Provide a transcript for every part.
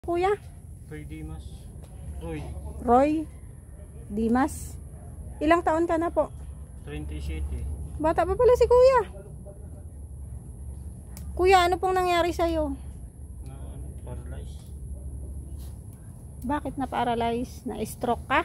Kuya? Roy Dimas. Roy Dimas. Ilang taon ka na po? 37. Bata pa pala si kuya. Kuya, ano pong nangyari sa'yo? Na paralyzed. Bakit na-paralyze? Na-stroke ka?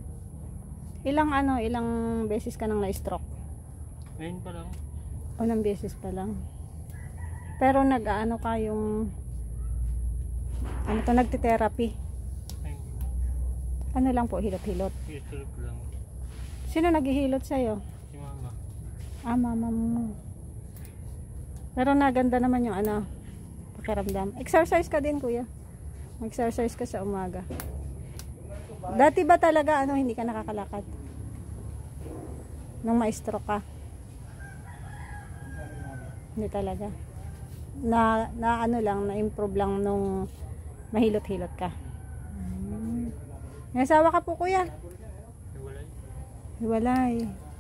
Ilang beses ka nang na-stroke? Ngayon pa lang. Unang beses pa lang. Pero nag-ano ka yung nagte-therapy? Ay, Ano lang po, hilot-hilot. tulog lang. Sino naghihilot sa'yo? Si mama. Mama mo. Pero naganda naman yung pakiramdam. Exercise ka din, kuya. Mag-exercise ka sa umaga. Dati ba talaga hindi ka nakakalakad? Nung ma-stroke ka? Hindi talaga. Na-improve lang nung mahilot-hilot ka. May asawa ka po, kuya? Hiwalay. Hiwalay.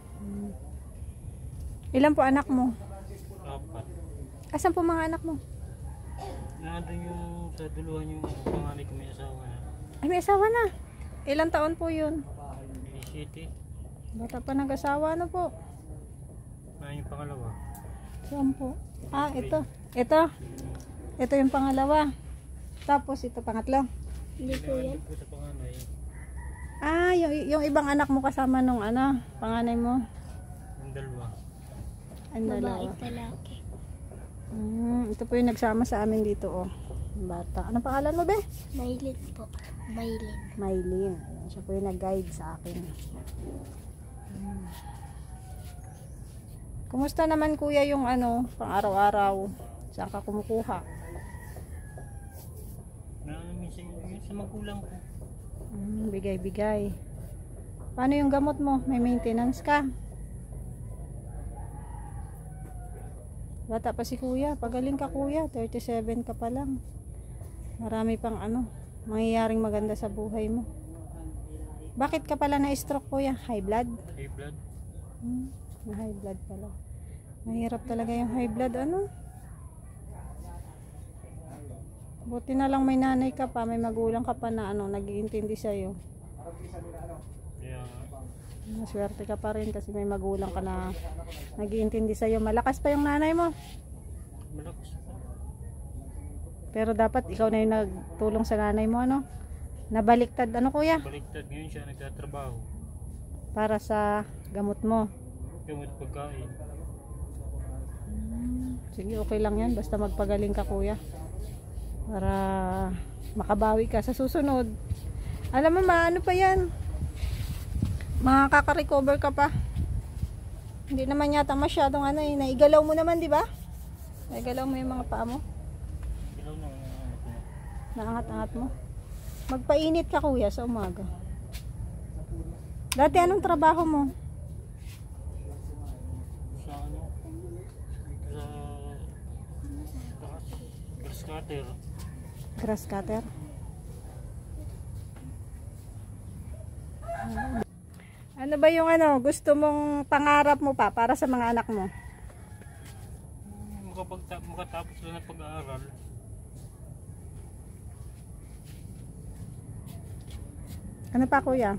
Ilan po anak mo? 4. Asan po mga anak mo? Nandun yung sa duluhan yung panganay ko may asawa na. Ay, may asawa na. Ilang taon po yun? City. Bata pa nag-asawa na po. Yung pangalawa. Saan po? Ito. Ito yung pangalawa. Tapos ito pangatlo. Hindi po yan. Po sa panganay. Yung ibang anak mo kasama nung panganay mo. Yung dalawa. Ang dalawa. Babae lalaki. Ito po yung nagsama sa amin dito, bata. Anong pangalan mo, be? Maylin po. Maylin. Maylin. Ayan, siya po yung nag-guide sa akin. Kumusta naman, kuya, yung pang araw-araw? Saan ka kumukuha? Minsan sa magulang ko. Bigay-bigay. Paano yung gamot mo? May maintenance ka? Bata pa si kuya. Pagaling ka, kuya. 37 ka pa lang. Marami pang mangyayaring maganda sa buhay mo. Bakit ka pala na-stroke, kuya? High blood? High blood. High blood pala. Mahirap talaga yung high blood. Buti na lang may nanay ka pa, may magulang ka pa na nag-iintindi sa'yo. Kaya Maswerte ka pa rin kasi may magulang ka na nag-iintindi sa'yo. Malakas pa yung nanay mo. malakas pa. Pero dapat ikaw na yung nagtulong sa nanay mo, Nabaliktad, kuya? Baliktad ngayon siya nagtatrabaho. Para sa gamot mo. Gamot pagkain. Sige, okay lang yan. Basta magpagaling ka, kuya. Para makabawi ka sa susunod. Alam mo, pa yan. Makaka-recover ka pa. Hindi naman yata masyadong naigalaw mo naman, di ba? Naigalaw mo yung mga paa mo. Ilaw na Naangat-angat mo. Magpainit ka, kuya, sa umaga. Dati anong trabaho mo? sa grass cutter. Grass cutter. Ano ba yung gusto mong pangarap mo pa para sa mga anak mo? Makatapos lang ng pag-aaral. Ano pa, kuya?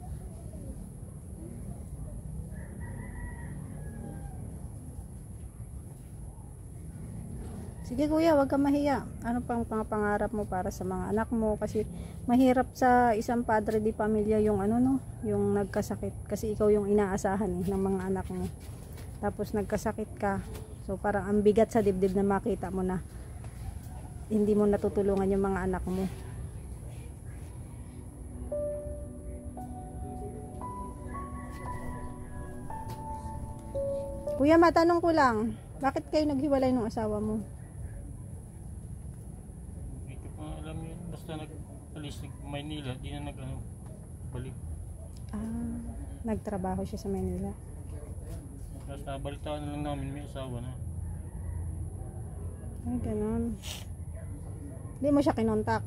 Sige, kuya, wag kang mahiya. Ano pang pangarap mo para sa mga anak mo? Kasi mahirap sa isang padre di pamilya yung yung nagkasakit. Kasi ikaw yung inaasahan ng mga anak mo. Tapos nagkasakit ka. So parang ang bigat sa dibdib na makita mo na hindi mo natutulungan yung mga anak mo. Kuya, matanong ko lang, bakit kayo naghiwalay ng asawa mo? Hindi ko pa alam yun. Basta nag-alis Maynila, di na balik. Nagtrabaho siya sa Manila. Basta balitaan na lang namin may asawa na. Ay, ganun. Hindi mo siya kinontak.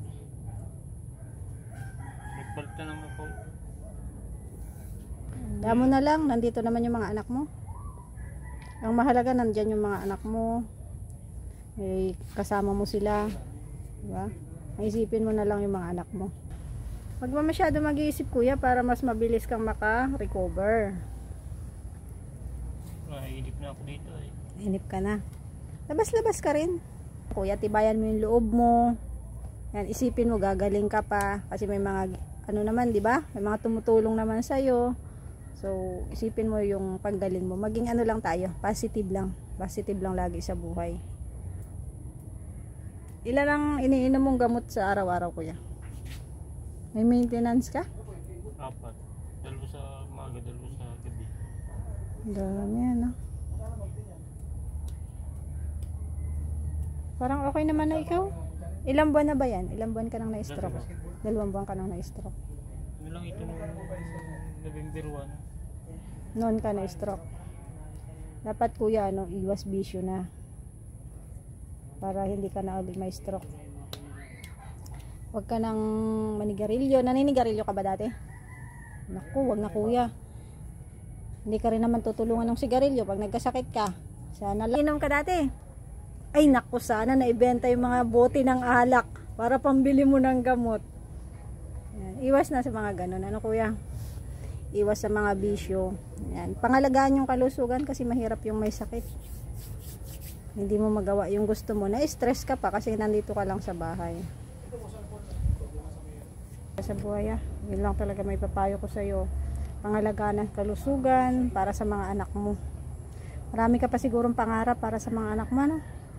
Nagbalitaan naman ako. Damo na lang, nandito naman yung mga anak mo. Ang mahalaga, nandyan yung mga anak mo. Kasama mo sila. Diba? Isipin mo na lang yung mga anak mo. Huwag mo masyado mag-iisip kuya para mas mabilis kang maka-recover. Nainip na ako dito eh. Inip ka na. Labas-labas ka rin. Kuya, tibayan mo yung loob mo. Yan, isipin mo gagaling ka pa kasi may mga ano naman, 'di ba? May mga tumutulong naman sa iyo. So, isipin mo yung paggaling mo. Maging ano lang tayo, positive lang. Positive lang lagi sa buhay. Ilan ang iniinom mong gamot sa araw-araw, kuya? May maintenance ka? 4. Dalawa sa umaga, dalawa sa gabi. Dami yan, no? Parang okay naman na ikaw. Ilang buwan na ba yan? Ilang buwan ka nang na-stroke? 2 buwan ka nang na-stroke. Ano lang ito nung November 1. Noon ka na-stroke. Dapat kuya, ano, iwas bisyo na. Para hindi ka na ulit may stroke. Huwag ka nang manigarilyo. Naninigarilyo ka ba dati? Naku, wag na kuya. Hindi ka rin naman tutulungan ng sigarilyo pag nagkasakit ka. Sana lang. Inom ka dati. Ay naku, sana naibenta yung mga bote ng alak para pambili mo ng gamot. Yan. Iwas na sa mga ganun. Ano kuya? Iwas sa mga bisyo. Yan. Pangalagaan yung kalusugan kasi mahirap yung may sakit. Hindi mo magawa yung gusto mo. Na-stress ka pa kasi nandito ka lang sa bahay. Sa buhay, yun lang talaga may papayo ko sa'yo. Pangalagaan ng kalusugan para sa mga anak mo. Marami ka pa sigurong pangarap para sa mga anak mo, no?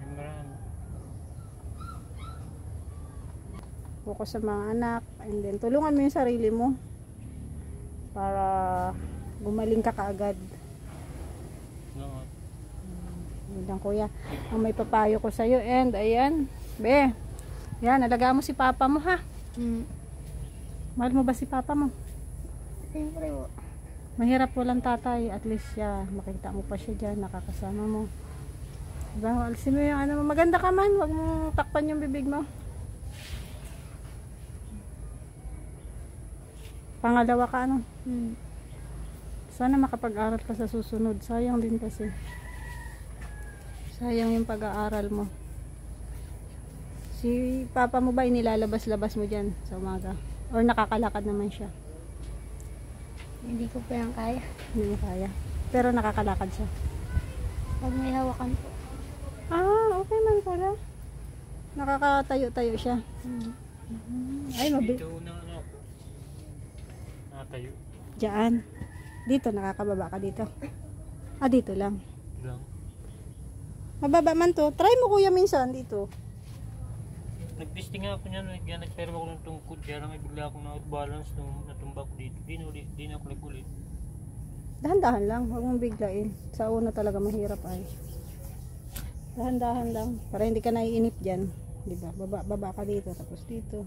Focus sa mga anak, and then tulungan mo yung sarili mo para gumaling ka kaagad. No. Yun lang kuya ang may papayo ko sa'yo. And ayan, be, yan, alagaan mo si papa mo, ha? Mahal mo ba si papa mo? Siyempre po. Mahirap walang tatay, at least siya, makita mo pa siya dyan, nakakasama mo. Diba, alisin mo yung ano mo, maganda ka man, wag mong takpan yung bibig mo. Pangalawa ka, ano? Sana makapag-aral ka sa susunod. Sayang din kasi. Sayang yung pag-aaral mo. Si papa mo ba inilalabas-labas mo dyan sa umaga? Or nakakalakad naman siya? Hindi ko pa yan kaya. Hindi mo kaya. Pero nakakalakad siya. Pag may hawakan po. Ah, okay man pala. Nakakatayo-tayo siya. Ay, Dito na ano. Nakatayo. Diyan. Dito, nakakababa ka dito. Ah, dito lang. Lang. Mababa man to. Try mo kuya minsan dito. Nag-testing nga ako niyan. Nag-experiment ako ng tungkod. Kaya lang bigla akong na-balance nung natumba ko dito. Di na ako nag-ulit. Dahan-dahan lang. Huwag mong biglain. Sa una talaga mahirap ay. Dahan-dahan lang. Para hindi ka naiinip dyan. Diba? Baba ka dito. Tapos dito.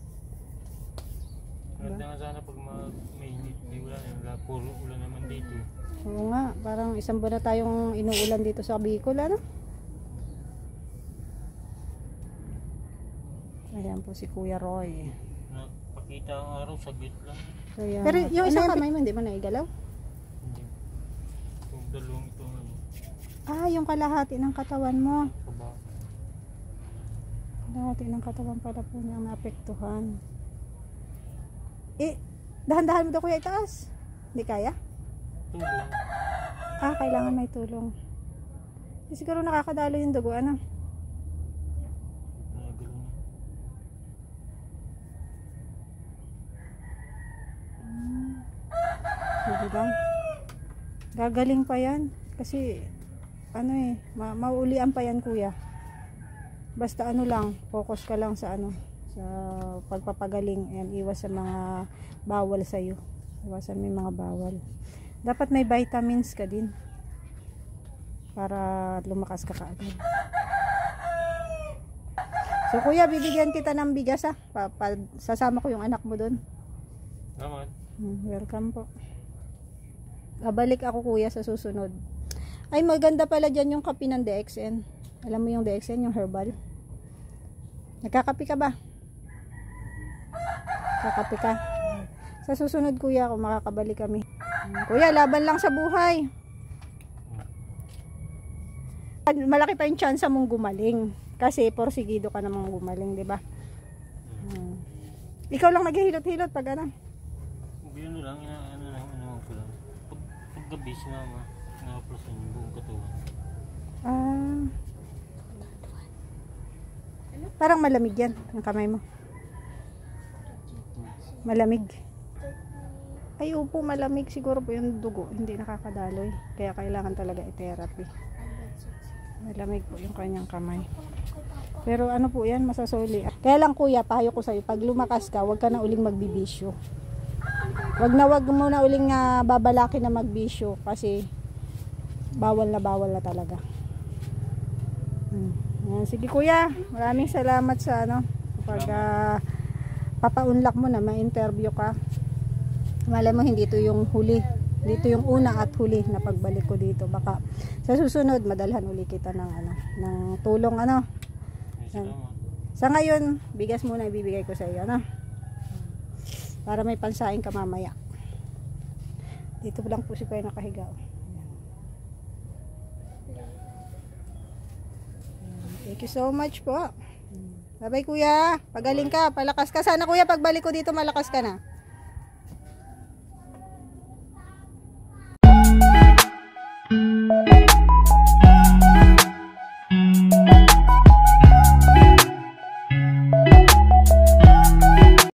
Maganda nga sana pag may init. Di wala na. Puro ulan naman dito. Oo nga. Parang isang buwan na tayong inuulan dito sa Bicol. Ano? Ayan po si Kuya Roy. Nakakita ang araw, saglit lang. Kaya, pero yung isang kamay mo, hindi mo naigalaw? Hindi. Yung dalawang ito ano. Ah, yung kalahati ng katawan mo. Kaba. Kalahati ng katawan pala po niyang naapektuhan. Eh, dahan-dahan mo daw kuya itaas. Hindi kaya? Tulong. Ah, kailangan may tulong. Eh, siguro nakakadalo yung dugo, ano? Sige lang. Gagaling pa yan. Kasi, ano eh, mauulian pa yan kuya. Basta ano lang, focus ka lang sa ano, sa pagpapagaling. Yan, iwas sa mga bawal sa'yo. Iwasan mo yung mga bawal. Dapat may vitamins ka din. Para lumakas ka kaagad. So kuya, bibigyan kita ng bigas ha. Sasama ko yung anak mo doon. Salamat. Welcome po. Babalik ako kuya sa susunod. Ay maganda pala dyan yung kape ng DXN. Alam mo yung DXN, yung herbal. Nagkakape ka ba? Kakape ka. Sa susunod kuya, kung makakabalik kami. Kuya, laban lang sa buhay. Malaki pa yung chance mong gumaling. Kasi porsigido ka namang gumaling, di ba? Ikaw lang naghihilot-hilot pag ano. Ano lang, ano ko lang. Paggabi si mama, na-aplasan yung buong katawan. Ah. Parang malamig yan, ang kamay mo. Malamig. Ay, upo, malamig. Siguro po yung dugo, hindi nakakadaloy. Kaya kailangan talaga i-therapy. Malamig po yung kanyang kamay. Pero ano po yan, masasoli. Kaya lang kuya, payo ko sa'yo, pag lumakas ka, huwag ka na uling magbibisyo. Wag mo na uling babalaki na magbisyo kasi bawal na talaga. Yan. Sige kuya, maraming salamat sa ano, pag papaunlak mo na, ma-interview ka. Malay mo hindi ito yung huli. Dito yung una at huli na pagbalik ko dito. Baka sa susunod madalhan uli kita ng ano, ng tulong ano. Sa ngayon, bigas muna ibibigay ko sa iyo, ano? Para may pansain ka mamaya. Dito lang po si Kuya nakahiga. Thank you so much po. Bye-bye kuya. Pagaling ka, palakas ka. Sana kuya pagbalik ko dito malakas ka na.